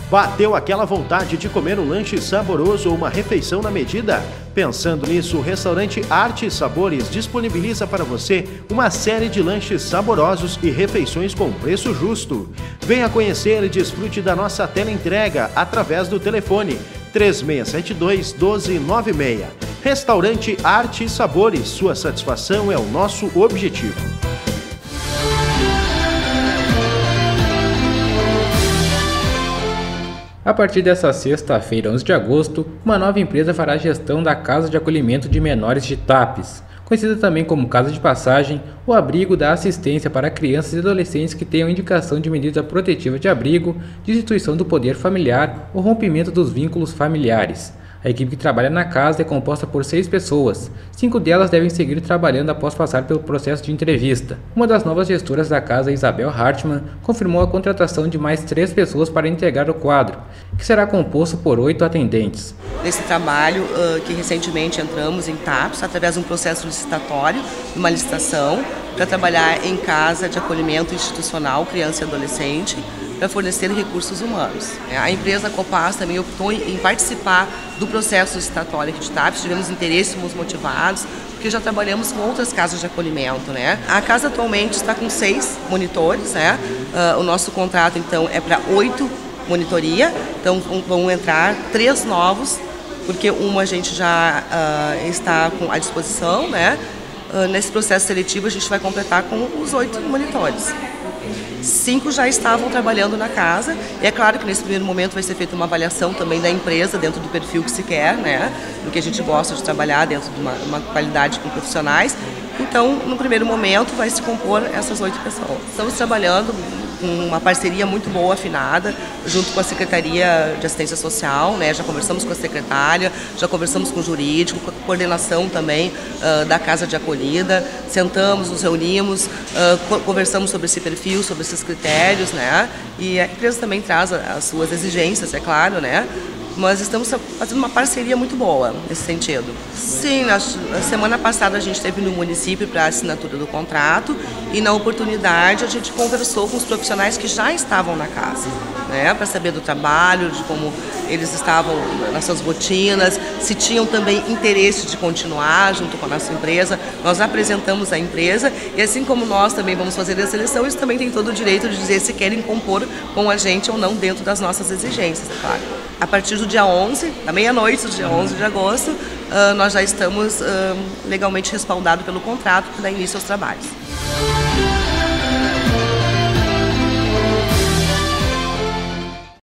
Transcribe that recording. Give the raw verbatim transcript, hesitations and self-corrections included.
Bateu aquela vontade de comer um lanche saboroso ou uma refeição na medida? Pensando nisso, o restaurante Arte e Sabores disponibiliza para você uma série de lanches saborosos e refeições com preço justo. Venha conhecer e desfrute da nossa teleentrega através do telefone três seis sete dois, um dois nove seis. Restaurante Arte e Sabores, sua satisfação é o nosso objetivo. A partir desta sexta-feira, onze de agosto, uma nova empresa fará a gestão da Casa de Acolhimento de Menores de Tapes, conhecida também como Casa de Passagem, o abrigo da assistência para crianças e adolescentes que tenham indicação de medida protetiva de abrigo, destituição do poder familiar ou rompimento dos vínculos familiares. A equipe que trabalha na casa é composta por seis pessoas. Cinco delas devem seguir trabalhando após passar pelo processo de entrevista. Uma das novas gestoras da casa, Isabel Hartmann, confirmou a contratação de mais três pessoas para integrar o quadro, que será composto por oito atendentes. Nesse trabalho uh, que recentemente entramos em Tapes, através de um processo licitatório, uma licitação, para trabalhar em casa de acolhimento institucional, criança e adolescente, para fornecer recursos humanos. A empresa Copaz também optou em participar do processo licitatório aqui de Tapes, tivemos interesses motivados, porque já trabalhamos com outras casas de acolhimento, né? A casa atualmente está com seis monitores, né? Uh, o nosso contrato, então, é para oito monitoria, então vão entrar três novos, porque uma a gente já uh, está com à disposição, né? Uh, nesse processo seletivo a gente vai completar com os oito monitores. Cinco já estavam trabalhando na casa, e é claro que nesse primeiro momento vai ser feita uma avaliação também da empresa dentro do perfil que se quer, né? Do que a gente gosta de trabalhar dentro de uma, uma qualidade com profissionais. Então, no primeiro momento, vai se compor essas oito pessoas. Estamos trabalhando com uma parceria muito boa, afinada, junto com a Secretaria de Assistência Social, né? Já conversamos com a secretária, já conversamos com o jurídico, com a coordenação também uh, da Casa de Acolhida, sentamos, nos reunimos, uh, conversamos sobre esse perfil, sobre esses critérios, né? E a empresa também traz as suas exigências, é claro, né? Mas estamos fazendo uma parceria muito boa nesse sentido. Sim, na semana passada a gente esteve no município para a assinatura do contrato e na oportunidade a gente conversou com os profissionais que já estavam na casa, né, para saber do trabalho, de como eles estavam nas suas rotinas, se tinham também interesse de continuar junto com a nossa empresa. Nós apresentamos a empresa e assim como nós também vamos fazer a seleção, eles também têm todo o direito de dizer se querem compor com a gente ou não dentro das nossas exigências, é claro. A partir do dia onze, da meia-noite do dia onze de agosto, uh, nós já estamos uh, legalmente respaldados pelo contrato que dá início aos trabalhos.